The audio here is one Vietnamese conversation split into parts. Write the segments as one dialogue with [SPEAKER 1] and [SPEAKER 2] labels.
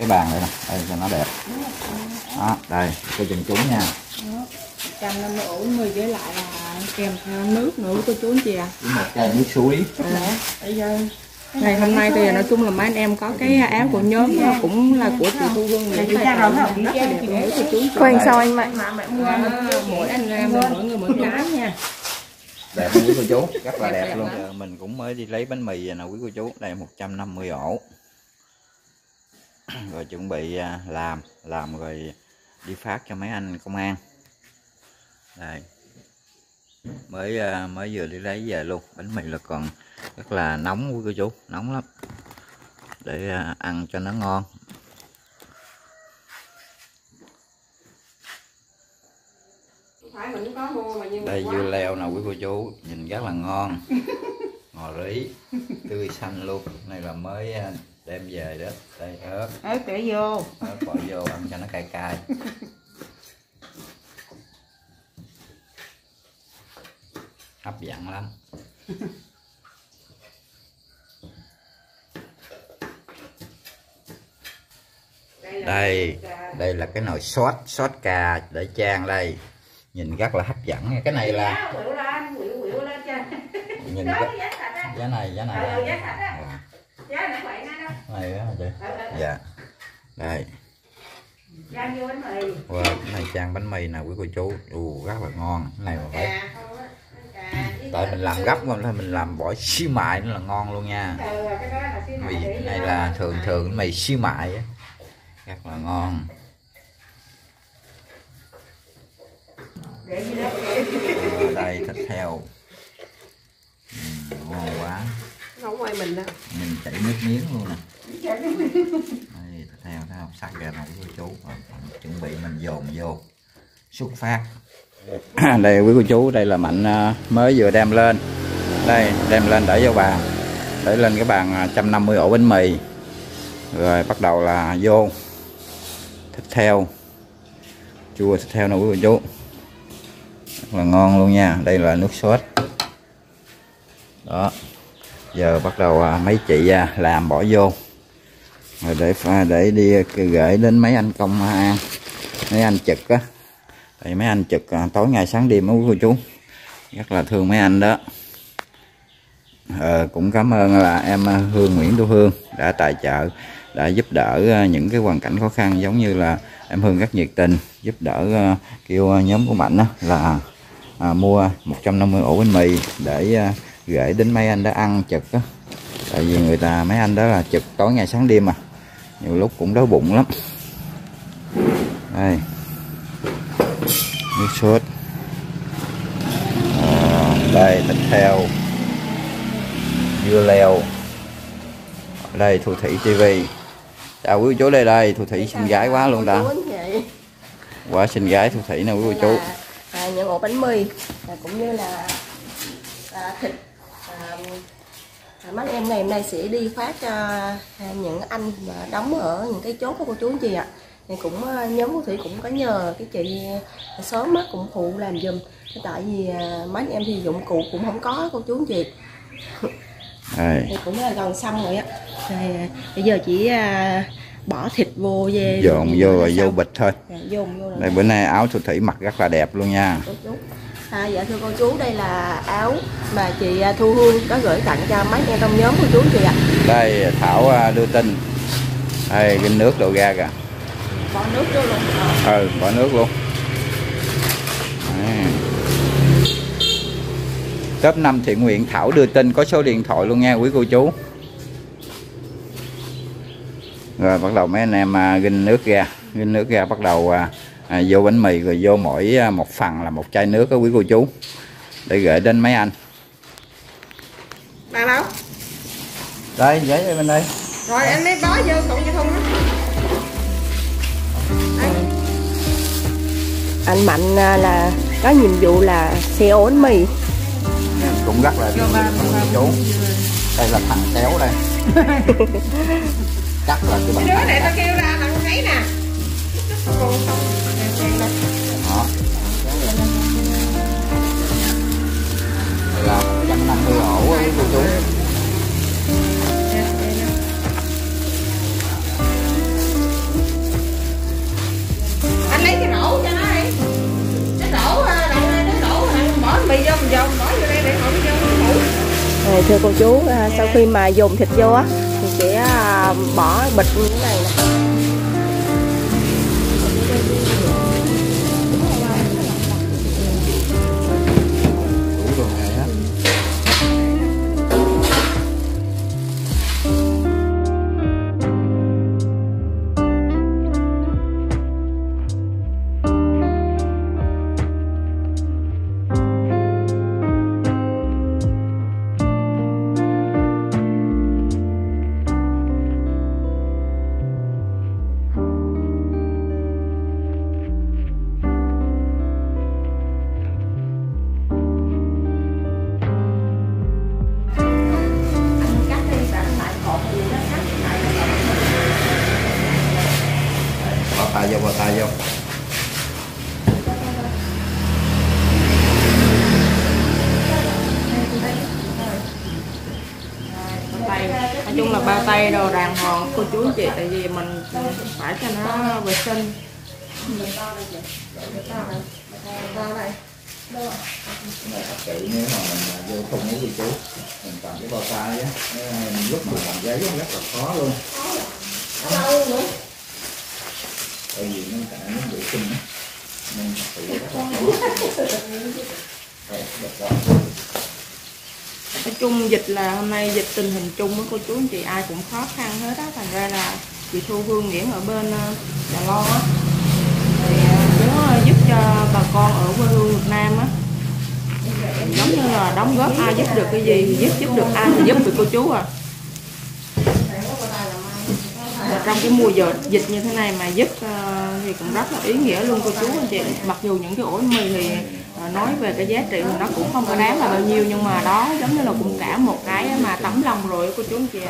[SPEAKER 1] cái bàn này nè, đây cho nó đẹp. Đó, đây coi chừng chúng nha.
[SPEAKER 2] 150 ổ bánh mì với lại là kèm theo nước nữa cô chú anh chị ạ.
[SPEAKER 1] Một chai nước suối.
[SPEAKER 2] Ngày hôm nay thì nói chung là mấy anh em có cái áo của nhóm cũng là của chị Thu Hương này, rất là đẹp luôn cô chú.
[SPEAKER 3] Quên sao anh Mạnh?
[SPEAKER 2] Mỗi anh em mỗi người mỗi cái nha.
[SPEAKER 1] Đẹp quý cô chú, rất là đẹp luôn. Giờ mình cũng mới đi lấy bánh mì nè quý cô chú, đây 150 ổ. Rồi chuẩn bị làm rồi đi phát cho mấy anh công an. Đây. Mới vừa đi lấy về luôn. Bánh mì là còn rất là nóng quý cô chú, nóng lắm. Để ăn cho nó ngon. Đây dưa leo nè quý cô chú, nhìn rất là ngon. Ngò rí tươi xanh luôn. Này là mới đem về đó. Đây ớt
[SPEAKER 2] Để vô.
[SPEAKER 1] Ớt bỏ vô ăn cho nó cay cay. Hấp dẫn lắm. Đây là cái nồi sốt cà để chan đây, nhìn rất là hấp dẫn. Cái này là nhìn giá này này đó chị. Dạ đây wow, cái này chan bánh mì nè quý cô chú, rất là ngon. Cái này mà phải tại mình làm gấp không thôi, mình làm bỏ xi mại nó là ngon luôn nha. Mì này là thường mì xi mại á, rất là ngon. Đây thịt heo ngon quá,
[SPEAKER 3] Không quay mình đâu,
[SPEAKER 1] nhìn chảy nước miếng luôn nè. Đây thịt heo thấy không, sắc ra nổi cô chú. Chuẩn bị mình dồn vô xuất phát. Đây quý cô chú, đây là Mạnh mới vừa đem lên. Đây đem lên để vô bàn, để lên cái bàn 150 ổ bánh mì. Rồi bắt đầu là vô thịt heo, chua thịt heo nè quý cô chú, rất là ngon luôn nha. Đây là nước sốt đó. Giờ bắt đầu mấy chị làm bỏ vô rồi để đi gửi đến mấy anh công an, mấy anh trực á. Tại mấy anh trực tối ngày sáng đêm quý cô chú, rất là thương mấy anh đó. Cũng cảm ơn là em Nguyễn Thu Hương đã tài trợ, đã giúp đỡ những cái hoàn cảnh khó khăn, giống như là em Hương rất nhiệt tình giúp đỡ, kêu nhóm của Mạnh đó là mua 150 ổ bánh mì để gửi đến mấy anh đã ăn trực đó. Tại vì mấy anh đó là trực tối ngày sáng đêm mà, nhiều lúc cũng đói bụng lắm. Đây nước sốt, đây thịt heo, dưa leo. Ở đây Thu Thủy TV. Chào quý cô chú, đây Thu Thủy xinh gái quá luôn ta. Quá xinh gái Thu Thủy nè quý cô chú.
[SPEAKER 3] Những ổ bánh mì cũng như là thịt. Mấy em ngày hôm nay sẽ đi phát cho những anh mà đóng ở những cái chốt của cô chú anh chị ạ. Thì cũng nhóm của Thủy cũng có nhờ cái chị sớm mắt cũng phụ làm giùm. Tại vì mấy em thì dụng cụ cũng không có cô chú anh chị. Thì cũng là gần xong rồi á. Thì bây giờ chỉ bỏ thịt vô về
[SPEAKER 1] dồn vô rồi vô bịch thôi.
[SPEAKER 3] Dồn vô.
[SPEAKER 1] Đây bữa nay áo Thu Thủy mặc rất là đẹp luôn nha.
[SPEAKER 3] Cô chú. Dạ thưa cô chú, đây là áo mà chị Thu Hương có gửi tặng cho mấy em trong nhóm của chú chị ạ.
[SPEAKER 1] Đây Thảo đưa tin. Đây cái nước đổ ra kìa.
[SPEAKER 3] Bỏ nước vô luôn.
[SPEAKER 1] Bỏ nước luôn. Top 5 thiện nguyện Thảo đưa tin, có số điện thoại luôn nha quý cô chú. Rồi bắt đầu mấy anh em ginh nước ra bắt đầu vô bánh mì, rồi vô mỗi một phần là một chai nước đó quý cô chú, để gửi đến mấy anh.
[SPEAKER 3] Bạn đâu?
[SPEAKER 1] Đây giấy ở bên đây.
[SPEAKER 3] Rồi anh mới bó vô cổng giao thông đó. Anh Mạnh là có nhiệm vụ là xe ổ bánh mì.
[SPEAKER 1] Cũng rất là quý chú. Đây là thằng kéo đây. Chắc là cái
[SPEAKER 3] đứa này tao kêu ra thằng ấy nè. Đó.
[SPEAKER 1] Đây là 150 ổ quý cô chú.
[SPEAKER 3] Này thưa cô chú, sau khi mà dồn thịt vô á thì sẽ bỏ bịch như thế này nè.
[SPEAKER 1] Bỏ tay vô.
[SPEAKER 2] Nói chung là bao tay đồ đàng hoàng cô chú anh chị, tại vì mình phải cho nó vệ sinh.
[SPEAKER 1] Kỹ nếu mà mình vô thùng với cô chú, mình cầm cái bao tay á, lúc mà làm giấy rất là khó luôn. Tại vì nó cả nó vệ sinh á, nên tự rất là khó.
[SPEAKER 2] Nói chung dịch là hôm nay dịch tình hình chung với cô chú anh chị ai cũng khó khăn hết á, thành ra là chị Thu Hương Nguyễn ở bên Đà Loan á thì muốn giúp cho bà con ở quê hương Việt Nam á, giống như là đóng góp, ai giúp được cái gì thì giúp được ai thì giúp được cô chú à. Và trong cái mùa dịch như thế này mà giúp thì cũng rất là ý nghĩa luôn cô chú anh chị. Mặc dù những cái ổ mì thì nói về cái giá trị thì nó cũng không có đáng là bao nhiêu, nhưng mà đó giống như là cũng cả một cái mà tấm lòng rồi cô chú anh chị ạ.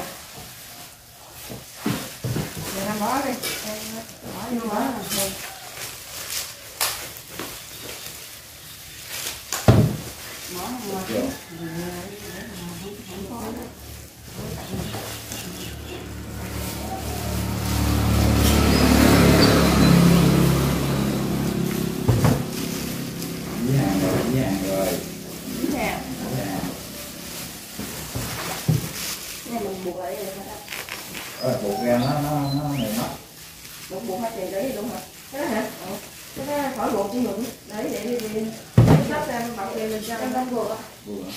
[SPEAKER 1] Buộc ra nó này mất.
[SPEAKER 3] Buộc hai tiền đấy đúng hả? Thế đó hả? Thế đó khỏi buộc chứ đừng. Đấy để đi sắp ra bằng tiền mình cho em buộc á.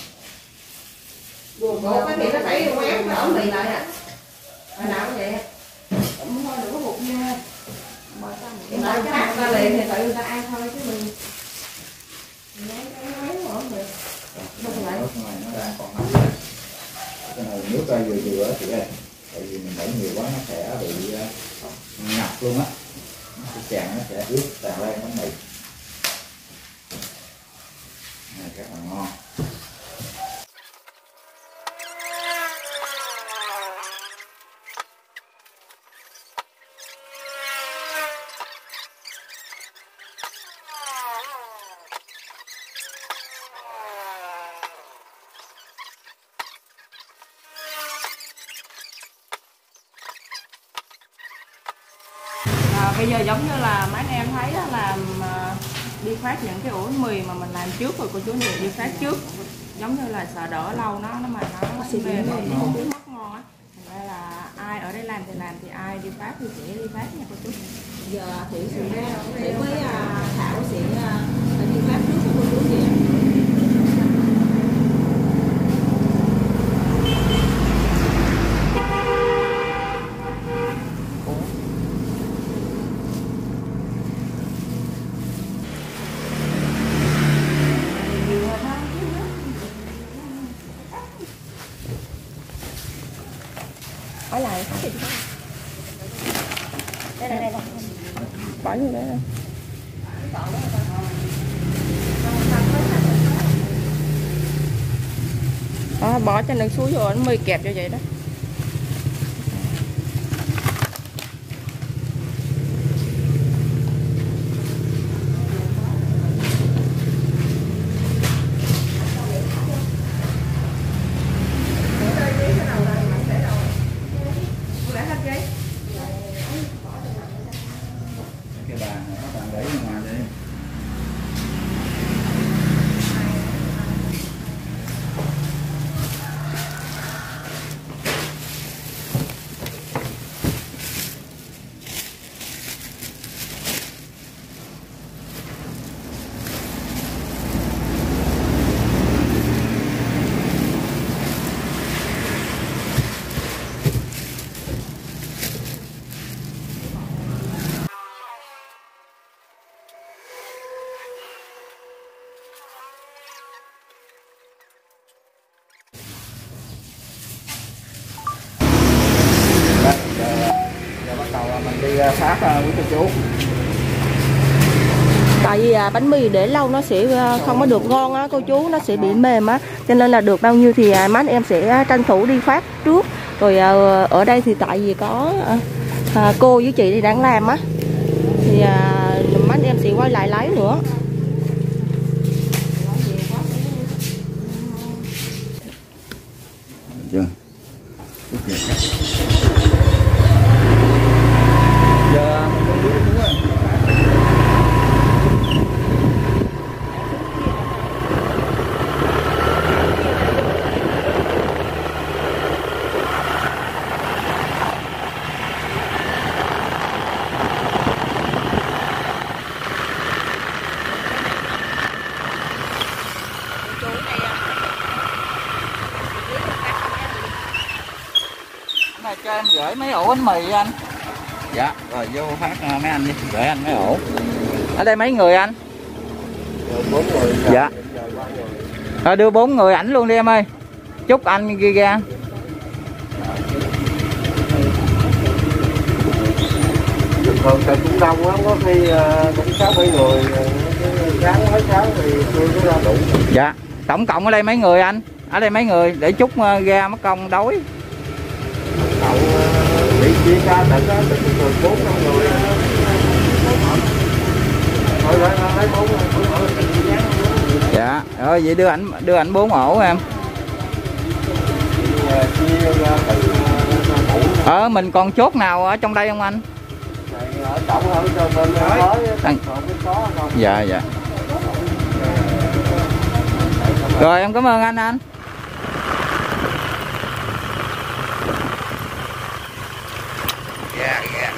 [SPEAKER 3] Buộc cái thì nó phải quén nó ổn định lại à. Hồi nào cũng vậy. Không thôi đừng có buộc nha. Hiện tại cái hát ra liền thì tự người ta ăn thôi chứ mình lấy cái ổn định.
[SPEAKER 1] Không phải. Nó đang còn nóng. Cái này nước ra vừa chị ơi. Tại vì mình đẩy nhiều quá nó sẽ bị ngập luôn á, nó sẽ tràn, nó sẽ ướt tràn lên bánh mì này rất là ngon.
[SPEAKER 2] Bây giờ giống như là mấy anh em thấy đó là đi phát những cái ổ mì mà mình làm trước rồi cô chú anh đi phát trước, giống như là sợ đỡ lâu nó mà nó mềm thì mất ngon á. Thành ra là ai ở đây làm thì ai đi phát thì sẽ đi phát nha cô chú.
[SPEAKER 3] Giờ Thủy với Thảo sẽ đi phát trước cho cô chú chị. Hỏi lại đây
[SPEAKER 2] bỏ vô đấy. Đó, bỏ cho nước suối vô nó mì kẹp cho vậy đó.
[SPEAKER 1] phát quý cô chú.
[SPEAKER 3] Tại vì bánh mì để lâu nó sẽ không có được ngon á cô chú, nó sẽ bị mềm á, cho nên là được bao nhiêu thì má em sẽ tranh thủ đi phát trước. Rồi ở đây thì tại vì có cô với chị thì đang làm á, thì má em sẽ quay lại lấy nữa.
[SPEAKER 1] Chưa. Giờ này cho em gửi mấy ổ bánh mì anh. Dạ rồi vô phát mấy anh đi, gửi anh mấy ổ. Ở đây mấy người anh?
[SPEAKER 4] 4 người.
[SPEAKER 1] Dạ. Đưa 4 người ảnh luôn đi em ơi. Chúc anh ghi ra.
[SPEAKER 4] Thường tại cũng đông lắm, có khi cũng 6-7 người, sáng mới 6 thì tôi có ra đủ.
[SPEAKER 1] Dạ. Tổng cộng ở đây mấy người anh? Ở đây mấy người để chút ra mất công đói.
[SPEAKER 4] Cậu bị chia ra tại có từ 4-5 người. Thôi lấy 4 ổ.
[SPEAKER 1] Dạ. Rồi vậy đưa ảnh 4 ổ em.
[SPEAKER 4] Chia ra từ
[SPEAKER 1] Mình còn chốt nào ở trong đây không anh?
[SPEAKER 4] ở trọng hơn cho bên mới có không?
[SPEAKER 1] Dạ dạ. Rồi em cảm ơn anh. Dạ dạ.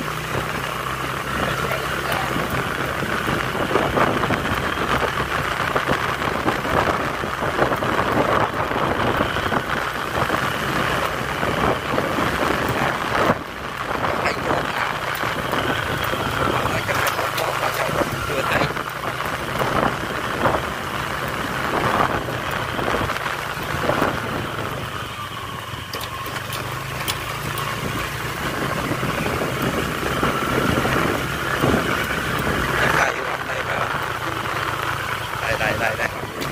[SPEAKER 1] Đây.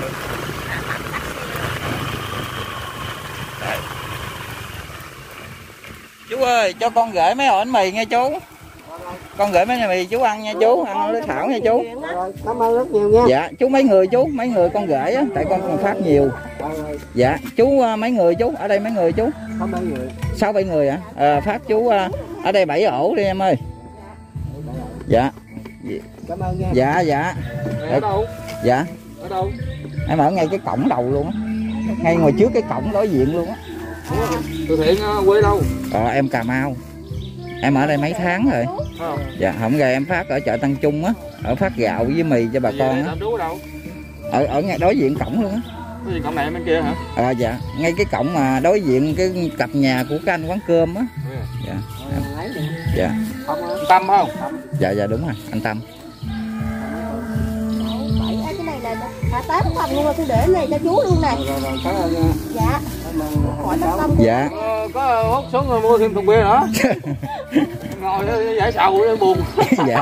[SPEAKER 1] Chú ơi, cho con gửi mấy ổ bánh mì nghe chú. Con gửi mấy mì chú ăn nha chú, ăn lấy thảo nha chú.
[SPEAKER 4] Cảm ơn rất nhiều nha.
[SPEAKER 1] Dạ, chú mấy người chú, mấy người con gửi á, tại con còn phát nhiều. Dạ, chú mấy người chú, ở đây mấy người chú?
[SPEAKER 4] 6-7 người.
[SPEAKER 1] 6-7 người hả? Phát chú ở đây 7 ổ đi em ơi. Dạ.
[SPEAKER 4] Cảm ơn nha.
[SPEAKER 1] Dạ dạ.
[SPEAKER 4] Ở đâu?
[SPEAKER 1] Dạ.
[SPEAKER 4] Ở đâu?
[SPEAKER 1] Em ở ngay cái cổng đầu luôn á. Ngay ngoài trước cái cổng đối diện luôn á.
[SPEAKER 4] Từ Thiện quê đâu?
[SPEAKER 1] Em Cà Mau. Em ở đây mấy tháng rồi. Dạ, không gà em phát ở chợ Tân Trung á, ở phát gạo với mì cho bà con á. Ở ngay đối diện cổng luôn á.
[SPEAKER 4] Cái gì cổng này bên kia hả?
[SPEAKER 1] Dạ, ngay cái cổng mà đối diện cái cặp nhà của cái anh quán cơm á. Dạ. Dạ.
[SPEAKER 4] Anh Tâm không?
[SPEAKER 1] Dạ dạ đúng rồi, anh Tâm.
[SPEAKER 3] Cái này là 8 phần luôn rồi, tôi để này cho chú luôn nè. Dạ. Hỏi bác Tâm.
[SPEAKER 1] Dạ.
[SPEAKER 4] Có hút xuống rồi mua thêm thùng bia nữa. Ngồi giải sầu để buồn.
[SPEAKER 1] Dạ.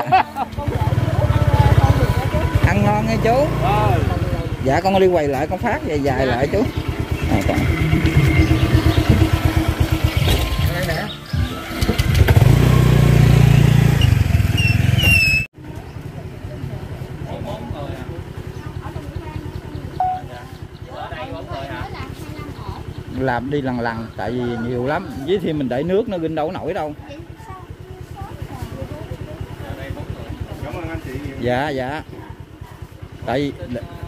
[SPEAKER 1] Ăn ngon nghe chú. Dạ con đi quay lại con phát dài lại chú. Còn. Làm đi lần tại vì nhiều lắm, với thì mình để nước nó ginh đâu nổi đâu.
[SPEAKER 4] Cảm ơn anh chị.
[SPEAKER 1] Dạ dạ. Tại vì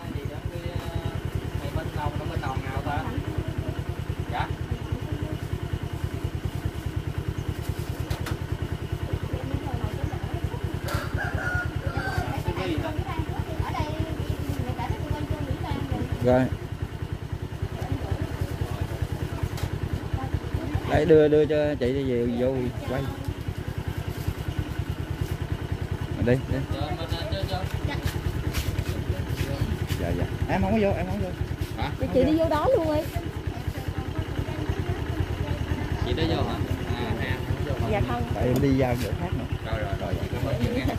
[SPEAKER 1] rồi đấy đưa cho chị đi về vô quay đi dạ dạ em không có vô hả?
[SPEAKER 3] Chị đi vô đó luôn đi.
[SPEAKER 4] Chị đi vô hả?
[SPEAKER 3] Dạ không.
[SPEAKER 1] Tại em đi ra chỗ khác nữa. Rồi chị cảm ơn chị nha.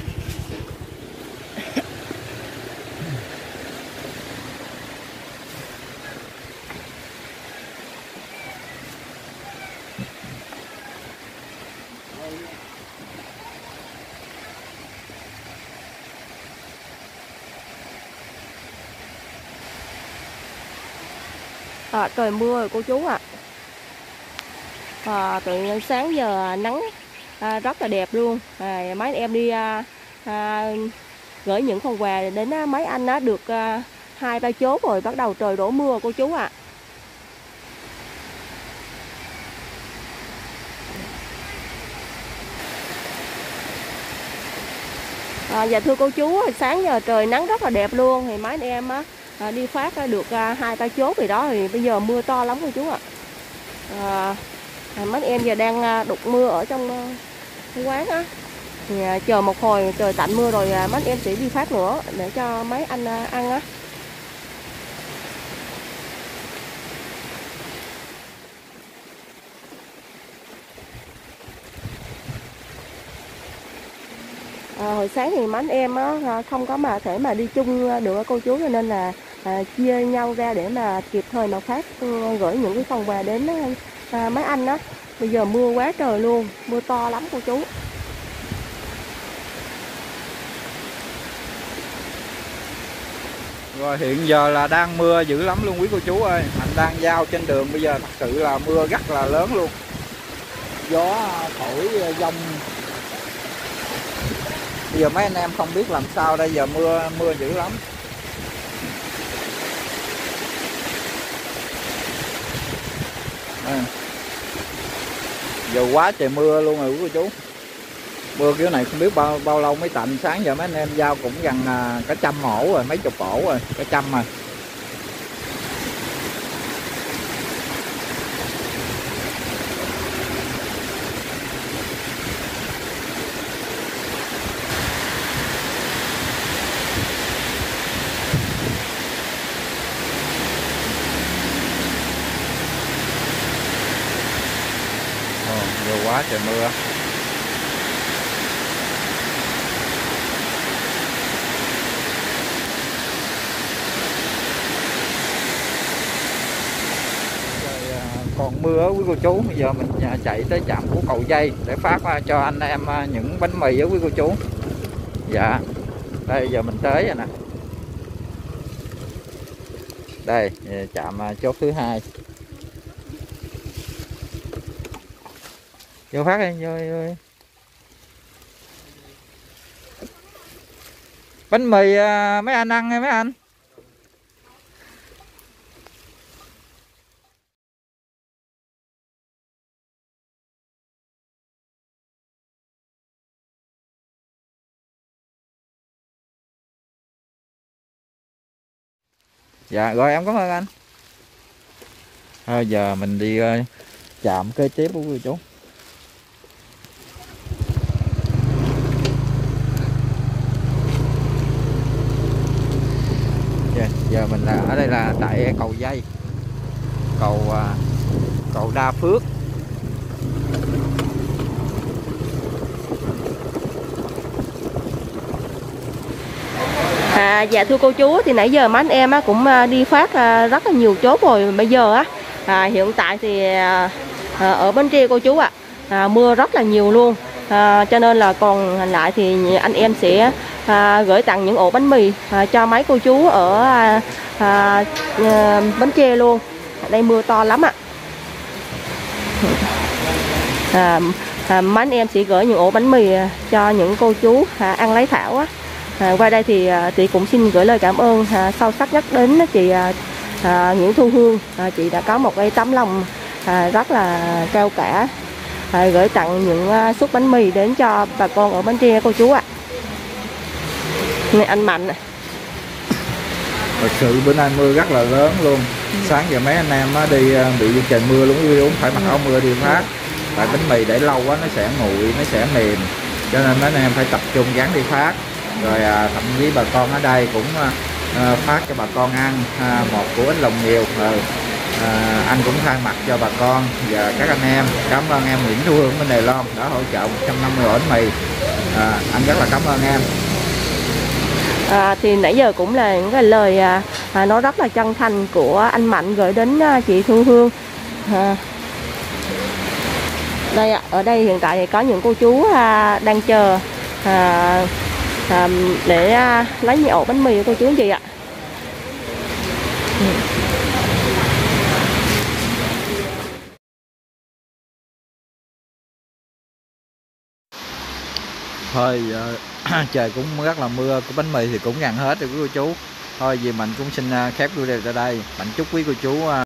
[SPEAKER 3] Trời mưa rồi cô chú ạ. Từ sáng giờ nắng rất là đẹp luôn. Mấy em đi gửi những phần quà đến mấy anh được 2-3 chốt rồi bắt đầu trời đổ mưa cô chú ạ. Dạ thưa cô chú, sáng giờ trời nắng rất là đẹp luôn, thì mấy anh em đi phát được 2-3 chốt gì đó, thì bây giờ mưa to lắm cô chú ạ. Mấy anh em giờ đang đục mưa ở trong cái quán á, thì chờ một hồi trời tạnh mưa rồi mấy anh em sẽ đi phát nữa để cho mấy anh ăn á. Hồi sáng thì mấy anh em không có mà thể mà đi chung được cô chú, cho nên là chia nhau ra để mà kịp thời mà phát gửi những cái phần quà đến mấy anh đó. Bây giờ mưa quá trời luôn, mưa to lắm cô chú.
[SPEAKER 1] Rồi hiện giờ là đang mưa dữ lắm luôn quý cô chú ơi. Anh đang giao trên đường, bây giờ thật sự là mưa rất là lớn luôn. Gió thổi dông. Bây giờ mấy anh em không biết làm sao đây, giờ mưa dữ lắm. Giờ quá trời mưa luôn rồi quý cô chú. Mưa kiểu này không biết bao lâu mới tạnh. Sáng giờ mấy anh em giao cũng gần cả 100 ổ rồi, mấy chục ổ rồi, cả 100 rồi. Giờ quá trời mưa. Còn mưa quý cô chú, bây giờ mình chạy tới trạm của Cầu Dây để phát cho anh em những bánh mì á quý cô chú. Dạ, đây giờ mình tới rồi nè. Đây trạm chốt thứ 2. Vô phát đi, vô. Bánh mì mấy anh ăn hay mấy anh? Dạ rồi, em cảm ơn anh. Thôi giờ mình đi chạm kế tiếp của quý chú. Giờ mình ở đây là tại cầu Dây, cầu Đa Phước.
[SPEAKER 3] Dạ thưa cô chú, thì nãy giờ mấy anh em cũng đi phát rất là nhiều chốt rồi. Bây giờ hiện tại thì ở Bến Tre cô chú ạ, mưa rất là nhiều luôn, cho nên là còn lại thì anh em sẽ gửi tặng những ổ bánh mì cho mấy cô chú ở Bến Tre luôn. Đây mưa to lắm ạ. Mấy anh em sẽ gửi những ổ bánh mì cho những cô chú ăn lấy thảo á. Qua đây thì chị cũng xin gửi lời cảm ơn sâu sắc nhất đến chị Nguyễn Thu Hương. Chị đã có một cái tấm lòng rất là cao cả, gửi tặng những suất bánh mì đến cho bà con ở Bến Tre cô chú ạ. Này anh Mạnh này.
[SPEAKER 1] Thật sự bữa nay mưa rất là lớn luôn. Sáng giờ mấy anh em đi bị trời mưa luôn, cũng phải mặc áo mưa đi phát. Tại bánh mì để lâu quá nó sẽ nguội, nó sẽ mềm, cho nên mấy anh em phải tập trung gắn đi phát. Rồi thậm chí bà con ở đây cũng phát cho bà con ăn một củ bánh lòng nhiều. anh cũng thay mặt cho bà con và các anh em cảm ơn em Nguyễn Thu Hương bên Đài Loan đã hỗ trợ 150 ổ bánh mì. Anh rất là cảm ơn em.
[SPEAKER 3] Thì nãy giờ cũng là những cái lời nói rất là chân thành của anh Mạnh gửi đến chị Thu Hương. Đây ạ, ở đây hiện tại thì có những cô chú đang chờ để lấy những ổ bánh mì của cô chú anh chị ạ.
[SPEAKER 1] Thôi trời cũng rất là mưa, cái bánh mì thì cũng gần hết rồi quý cô chú. Thôi vì mình cũng xin khép video tại đây. Mạnh chúc quý cô chú